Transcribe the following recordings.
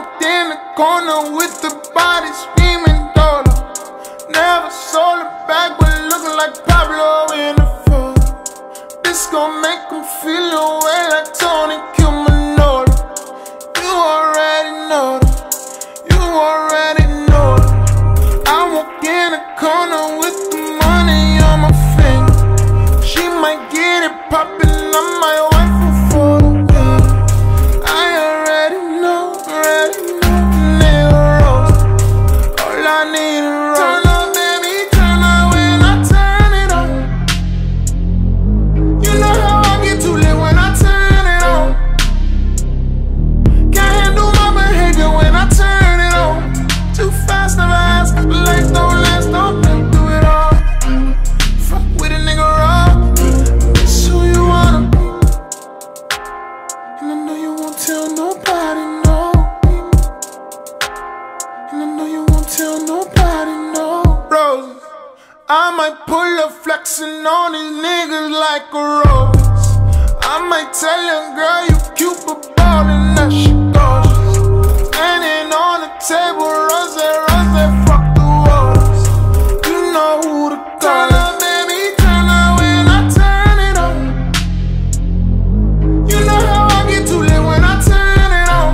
walked in the corner with the body screaming dollar. Never sold it back, but looking like Pablo in the photo. This gon' make him feel away like Tony Cumanolo. You already know that. You already know that. I walk in the corner with the money on my finger. She might get it poppin', I might wife her for the win. I already know, nigga rose. All I need is rose. Turn up, baby, turn up when I turn it on. You know how I get too lit when I turn it on. Can't handle my behavior when I turn it on. Too fast, never ask, life don't last, don't do it all. Fuck with a nigga raw, it's who you wanna be. And I know you won't tell nobody, no. And I know you won't tell nobody, no. Roses, I might pull up flexing on these niggas like a rose. I might tell your girl you cute but ballin', that shit gorgeous. Standing on the table, rose, fuck the walls. You know who to call. Turn up, baby, turn up when I turn it on. You know how I get too lit when I turn it on.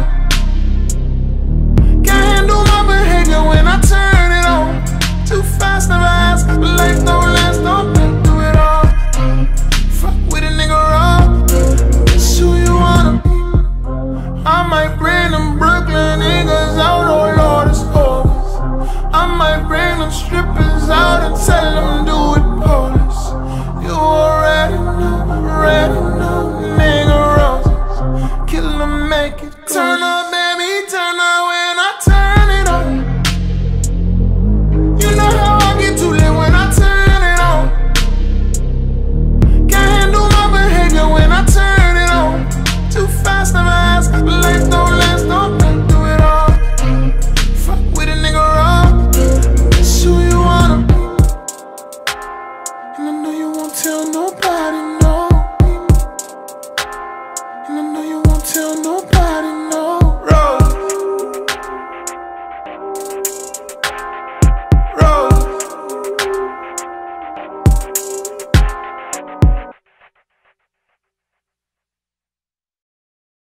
Can't handle my behavior when I turn it on. Too fast, never ask, life don't last, don't do it all. Fuck with a nigga raw, it's who you wanna be. I might bring them Brooklyn niggas out, oh Lord, it's August. I might bring them strippers out and tell them